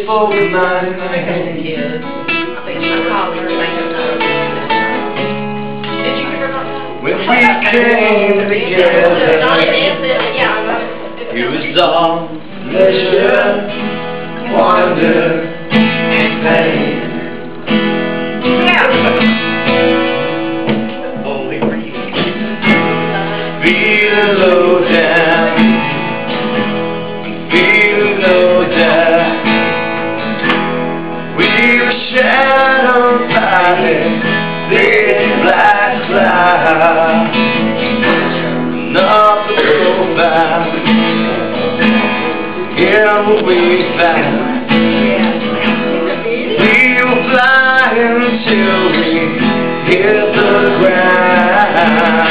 fold mine in my hand. I think I called her When we came together, it was all pleasure, wonder, and pain. Only for you. Feeling low down, feeling low down. We were shadowed by this black cloud. Nothing profound in what we found. We were flying till we hit the ground.